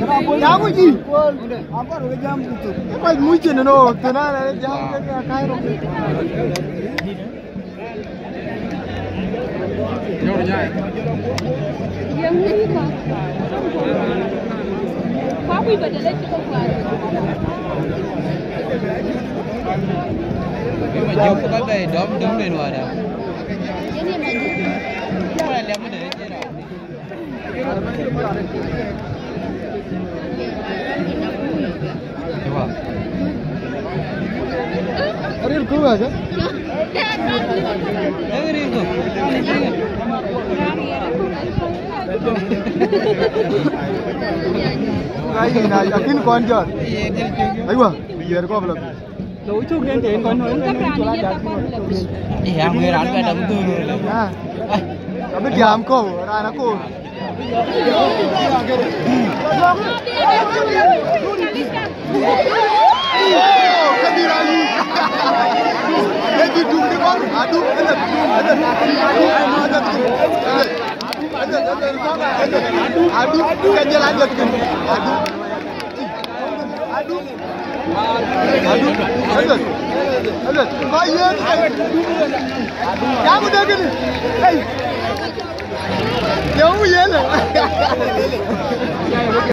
Jamu ji. Apa lo jam itu? Apa mungkin no? Tenang, jam kaya roke. Yang ini mah. Papi badalnya cukup kuat. Majok Was bay dom lên vào đó. Ini maju. Mulai lihat mana dia dah. Coba. Arir kau aja. Arir kau. Kaya na yakin kau anjar. Aywa, biar kau belum. Lối chụp lên tiền còn hơn Iya, người ăn cái đấm tu rồi. Ah, kami diam kau, rana kau. Kami rani. Jadi dulu ni kau, adu, adu, kerja lanjutkan, adu. Aduh, bayar. Kamu dah gini. Hey, jauh ya lah.